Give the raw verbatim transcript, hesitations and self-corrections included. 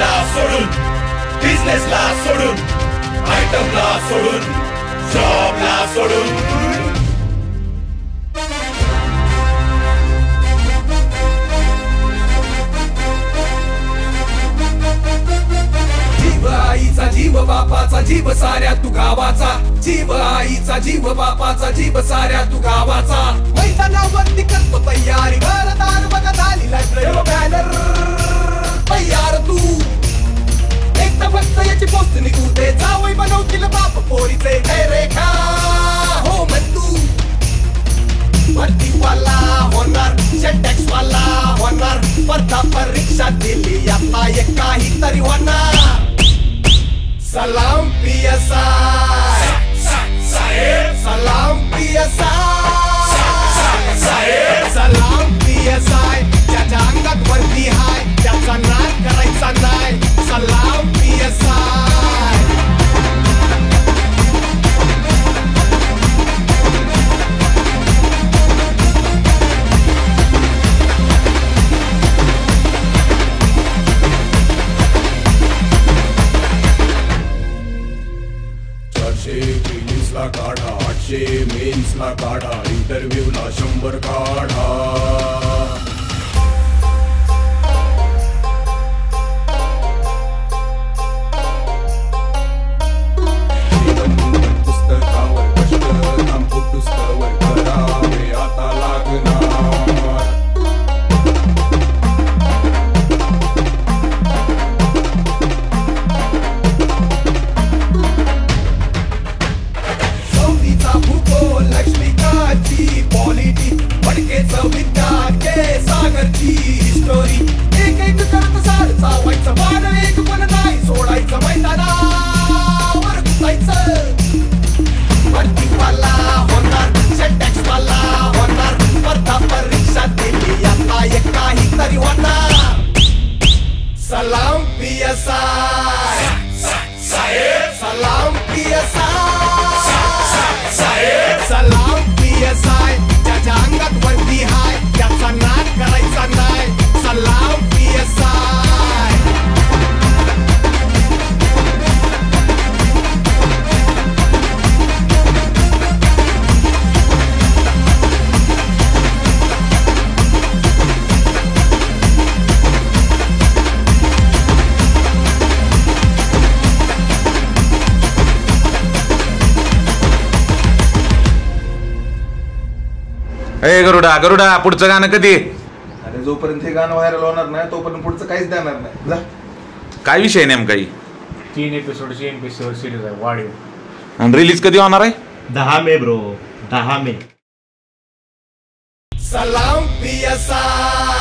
ला सोडून, बिझनेस ला सोडून, आयटम ला सोडून, जॉब ला सोडून. जीव आईचा जीव बापाचा जीव साऱ्या तू गावाचा, जीव आईचा जीव बापाचा जीव साऱ्या तू गावाचा. मैदानावरती करतो तयारी, घरदार बघा झाली लायब्ररी बॅनर तयार तू. एकदा फक्त याची पोस्ट निघू दे, जावई बनवतील बाप पोरीचे काय रेखा हो म्हणतू. भरतीवाला होणार, शेटॅक्स वाला होणार, स्पर्धा परीक्षा दिली आता एक काहीतरी होणार. सलाम पीएसआय साहेब, सलाम पीएसआय साहेब, सलाम पीएसआय. ज्याच्या अंगात वरती हाय त्याचा नाद करायचा नाही. सलाम पीएसआय. ला काढा, आठशे मेन्स ला काढा, इंटरव्ह्यू ला शंभर काढा. पुस्तकावर कष्ट काम पुस्तकावर करावे आता लागणार. सागरची स्टोरी एक एक करत सार चावायचं, बाण एक पण नाही सोडायचं, मैदानावर घुसायचं. भरतीवाला होणार, शेटॅक्स वाला होणार, स्पर्धा परीक्षा दिली आता एक काहीतरी होणार. सलाम पीएसआय साहेब, सलाम पीएसआय साहेब, सलाम पीएसआय. ज्याच्या अंगात वरती हाय त्याचा नाद करायचा नाही. सलाम पीएसआय. ए गरुडा गरुडा पुढचं गाणं कधी? अरे जोपर्यंत हे गाणं व्हायरल होणार नाही तोपर्यंत पुढचं काहीच देणार नाही. जा. काय विषय नेमका? तीन एपिसोडची एपिसोड सिरीज आहे वाढीव. आणि रिलीज कधी होणार आहे? दहा मे ब्रो, दहा मे. सलाम पीएसआय.